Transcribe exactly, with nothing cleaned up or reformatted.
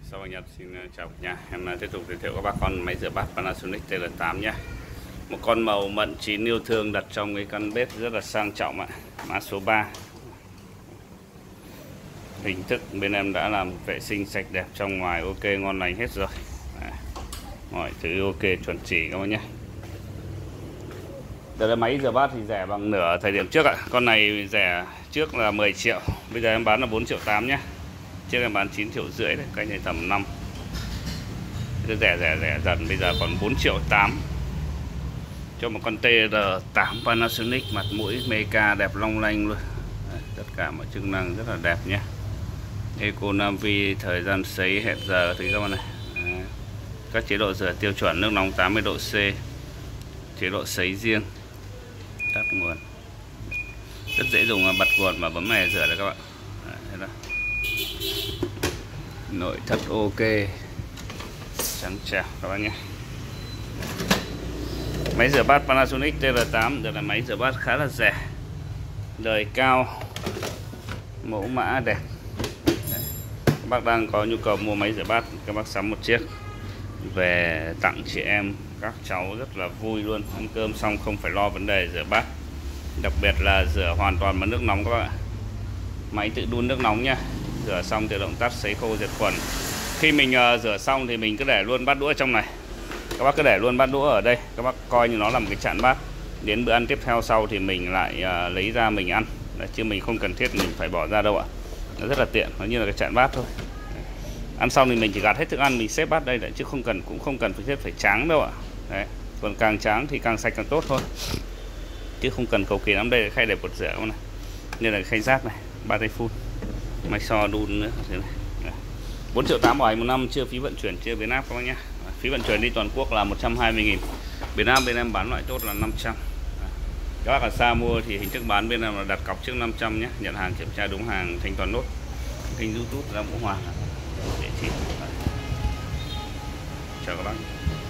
Sau Nhật xin chào cả nhà. Em tiếp tục giới thiệu các bác con máy rửa bát Panasonic T L tám nhé. Một con màu mận chín yêu thương đặt trong cái căn bếp rất là sang trọng ạ. Mã số ba. Hình thức bên em đã làm vệ sinh sạch đẹp trong ngoài ok ngon lành hết rồi. Đấy. Mọi thứ ok chuẩn chỉ các bác nhé. Đây là máy rửa bát thì rẻ bằng nửa thời điểm trước ạ. Con này rẻ trước là mười triệu, bây giờ em bán là bốn triệu tám nhé. Trước em bán chín triệu rưỡi đấy, cái này tầm năm. Cứ rẻ rẻ rẻ dần, bây giờ còn bốn triệu tám cho một con T L tám Panasonic, mặt mũi Meca đẹp long lanh luôn. Đấy, tất cả mọi chức năng rất là đẹp nhé. Eco Navi, thời gian sấy, hẹn giờ thì các bạn này. Đấy. Các chế độ rửa tiêu chuẩn, nước nóng tám mươi độ C, chế độ sấy riêng, tắt nguồn. Rất dễ dùng, bật nguồn và bấm này rửa đấy các bạn. Đấy, nội thất ok, trắng trẻo các bác nhé. Máy rửa bát Panasonic T L tám đây là máy rửa bát khá là rẻ, đời cao, mẫu mã đẹp. Đấy. Các bác đang có nhu cầu mua máy rửa bát, các bác sắm một chiếc về tặng chị em, các cháu rất là vui luôn. Ăn cơm xong không phải lo vấn đề rửa bát, đặc biệt là rửa hoàn toàn bằng nước nóng các bạn ạ. Máy tự đun nước nóng nhá. Rửa xong tự động tắt, sấy khô, diệt khuẩn. Khi mình uh, rửa xong thì mình cứ để luôn bát đũa trong này. Các bác cứ để luôn bát đũa ở đây, các bác coi như nó là một cái chạn bát. Đến bữa ăn tiếp theo sau thì mình lại uh, lấy ra mình ăn. Đấy, chứ mình không cần thiết mình phải bỏ ra đâu ạ. Nó rất là tiện, nó như là cái chạn bát thôi. Đấy. Ăn xong thì mình chỉ gạt hết thức ăn, mình xếp bát đây đấy, chứ không cần cũng không cần phải xếp phải tráng đâu ạ. Đấy. Còn càng tráng thì càng sạch càng tốt thôi, chứ không cần cầu kỳ lắm. Đây là khay để bột rửa này, nên là khay rác này, ba tay phun, máy xo đun nữa thế này. bốn triệu tám bảo hành một năm, chưa phí vận chuyển, chưa biến áp các bác nhé. Phí vận chuyển đi toàn quốc là một trăm hai mươi nghìn. Biến áp bên em bán loại tốt là năm trăm. Các bác ở xa mua thì hình thức bán bên em là đặt cọc trước năm trăm nhé. Nhận hàng kiểm tra đúng hàng, thanh toán nốt. Kênh YouTube ra Vũ Hoàng. Để chịu. Chào các bác.